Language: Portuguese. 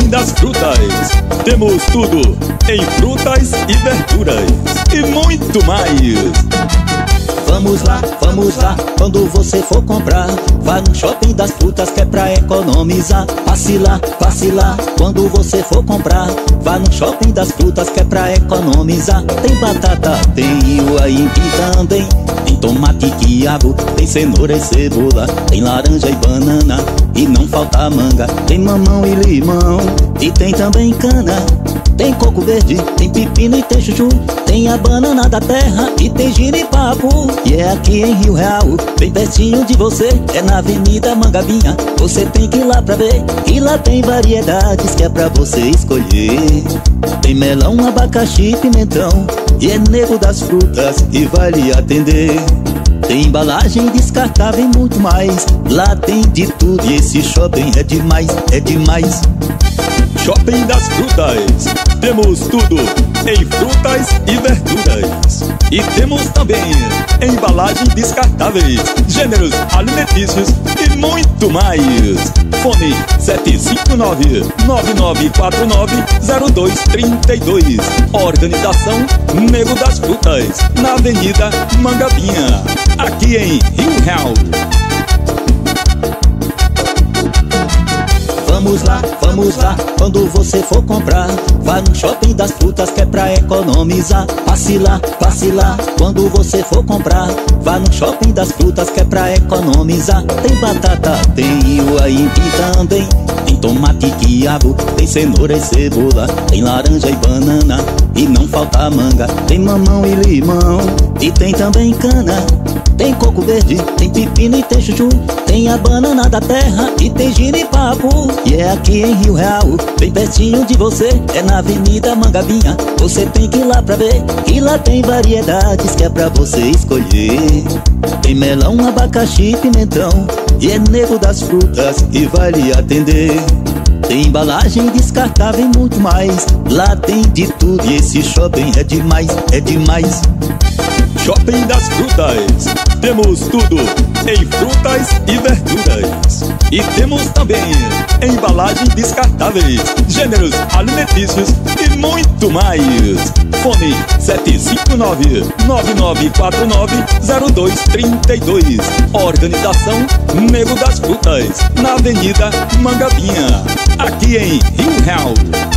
Shopping das Frutas. Temos tudo em frutas e verduras e muito mais. Vamos lá, quando você for comprar, vá no Shopping das Frutas que é pra economizar. Passe lá, quando você for comprar, vá no Shopping das Frutas que é pra economizar. Tem batata, tem uaípi também, tem tomate, quiabo, tem cenoura e cebola, tem laranja e banana, e não falta manga, tem mamão e limão, e tem também cana. Tem coco verde, tem pepino e tem chuchu, tem a banana da terra e tem jiripapo. E é aqui em Rio Real, bem pertinho de você, é na Avenida Mangavinha. Você tem que ir lá pra ver, e lá tem variedades que é pra você escolher. Tem melão, abacaxi, pimentão, e é Nego das Frutas e vai lhe atender. Tem embalagem descartável e muito mais, lá tem de tudo e esse shopping é demais, é demais. Shopping das Frutas. Temos tudo em frutas e verduras. E temos também embalagens descartáveis, gêneros alimentícios e muito mais. Fone 759-9949-0232. Organização Nego das Frutas, na Avenida Mangavinha, aqui em Rio Real. Vamos lá, quando você for comprar, vá no Shopping das Frutas que é pra economizar. Passe lá, quando você for comprar, vá no Shopping das Frutas que é pra economizar. Tem batata, tem uaípi também, tem tomate, quiabo, tem cenoura e cebola, tem laranja e banana, e não falta manga, tem mamão e limão, e tem também cana. Tem coco verde, tem pepino e tem chuchu, tem a banana da terra e tem jiripapo. E é aqui em Rio Real, bem pertinho de você, é na Avenida Mangavinha. Você tem que ir lá pra ver, e lá tem variedades que é pra você escolher. Tem melão, abacaxi, pimentão, e é Nego das Frutas e vai lhe atender. Tem embalagem descartável e muito mais, lá tem de tudo e esse shopping é demais, é demais. Shopping das Frutas. Temos tudo em frutas e verduras. E temos também embalagens descartáveis, gêneros alimentícios e muito mais. Fone 759-9949-0232. Organização Nego das Frutas, na Avenida Mangavinha, aqui em Rio Real.